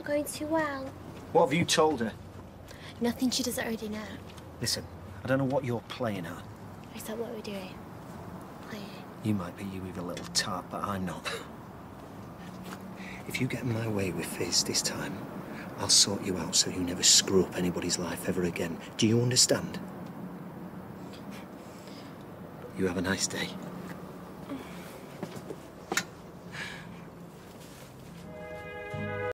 not going too well. What have you told her? Nothing she doesn't already know. Listen, I don't know what you're playing at. Is that what we're doing? Playing? You might be, you evil little tart, but I'm not. If you get in my way with Fizz this time, I'll sort you out so you never screw up anybody's life ever again. Do you understand? You have a nice day.